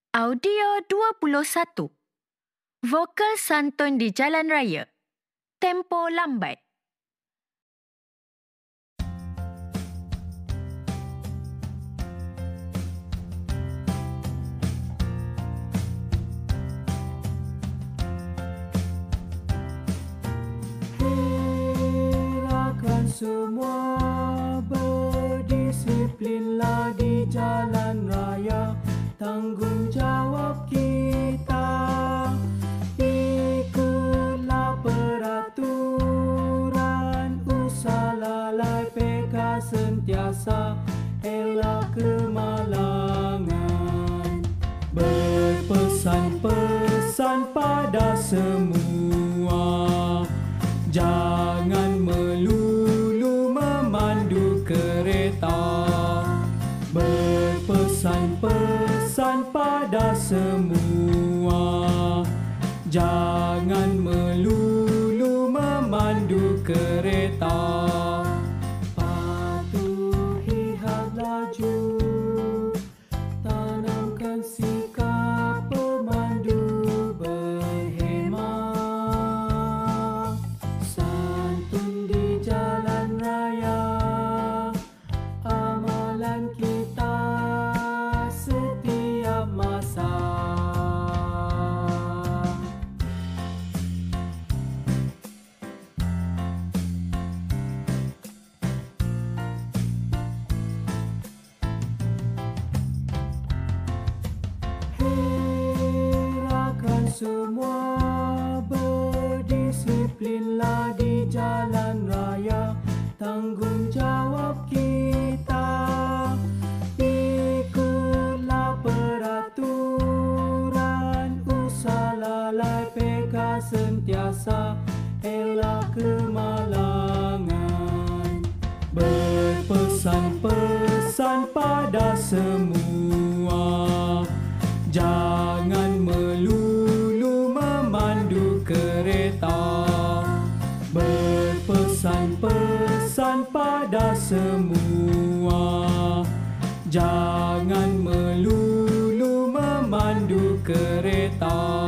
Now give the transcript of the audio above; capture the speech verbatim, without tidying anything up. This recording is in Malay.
Audio dua puluh satu. Vokal santun di jalan raya. Tempo lambat. Herakan semua, berdisiplinlah di jalan raya. Tanggungjawab kita, ikutlah peraturan, usah lalai peka sentiasa, elak kemalangan. Berpesan-pesan pada semua, jangan melulu memandu kereta. Berpesan-pesan pada semua, jangan melulu memandu kereta. Patuhi had laju, tanamkan sikap pemandu berhemah. Santun di jalan raya, amalan kita setiap masa. Herakan semua, berdisiplinlah di jalan raya. Tanggungjawab kita, ikutlah peraturan, usah lalai peka sentiasa, elak kemalangan. Berpesan-pesan pada semua, jangan melulu memandu kereta. Berpesan-pesan pada semua, jangan melulu memandu kereta.